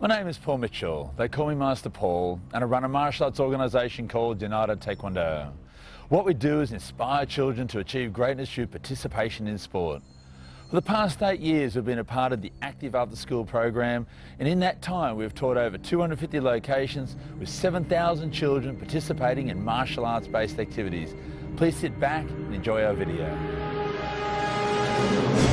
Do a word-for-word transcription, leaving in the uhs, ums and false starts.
My name is Paul Mitchell. They call me Master Paul, and I run a martial arts organisation called United Taekwondo. What we do is inspire children to achieve greatness through participation in sport. For the past eight years, we've been a part of the Active After School program, and in that time we've taught over two hundred fifty locations with seven thousand children participating in martial arts based activities. Please sit back and enjoy our video.